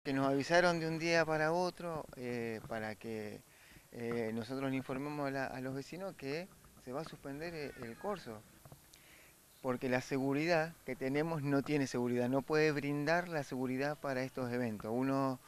que nos avisaron de un día para otro para que nosotros le informemos a los vecinos que se va a suspender el corso, porque la seguridad que tenemos no tiene seguridad, no puede brindar la seguridad para estos eventos. Uno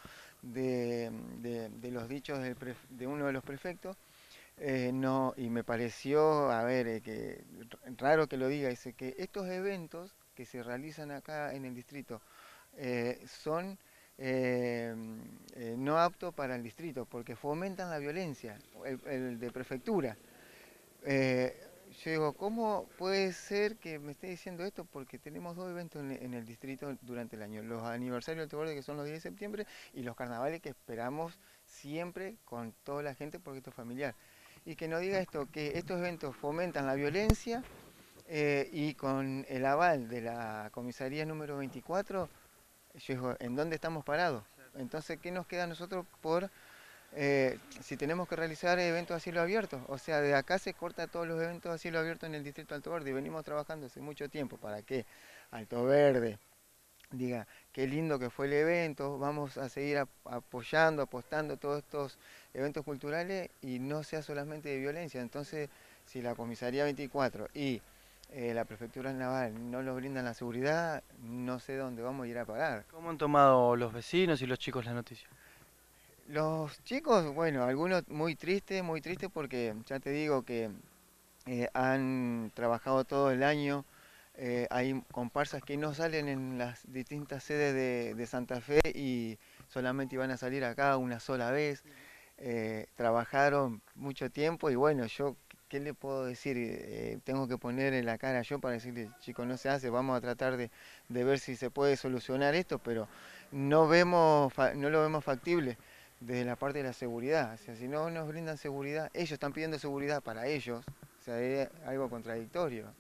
de los dichos de uno de los prefectos, no, y me pareció, a ver, que raro que lo diga, dice que estos eventos que se realizan acá en el distrito son eh, no aptos para el distrito porque fomentan la violencia, el de prefectura. Eh, yo digo, ¿cómo puede ser que me esté diciendo esto? Porque tenemos dos eventos en el distrito durante el año. Los aniversarios del Togorde, que son los 10 de septiembre, y los carnavales que esperamos siempre con toda la gente porque esto es familiar. Y que nos diga esto, que estos eventos fomentan la violencia y con el aval de la comisaría número 24, yo digo, ¿en dónde estamos parados? Entonces, ¿qué nos queda a nosotros por si tenemos que realizar eventos a cielo abierto? O sea, de acá se corta todos los eventos a cielo abierto en el distrito de Alto Verde y venimos trabajando hace mucho tiempo para que Alto Verde diga qué lindo que fue el evento, vamos a seguir apoyando, apostando todos estos eventos culturales y no sea solamente de violencia. Entonces, si la comisaría 24 y la prefectura naval no nos brindan la seguridad, no sé dónde vamos a ir a parar. ¿Cómo han tomado los vecinos y los chicos la noticia? Los chicos, bueno, algunos muy tristes porque ya te digo que han trabajado todo el año. Hay comparsas que no salen en las distintas sedes de Santa Fe y solamente iban a salir acá una sola vez. Trabajaron mucho tiempo y bueno, yo, ¿qué le puedo decir? Tengo que poner en la cara yo para decirle, chicos, no se hace, vamos a tratar de ver si se puede solucionar esto, pero no lo vemos factible desde la parte de la seguridad. O sea, si no nos brindan seguridad, ellos están pidiendo seguridad para ellos, o sea, es algo contradictorio.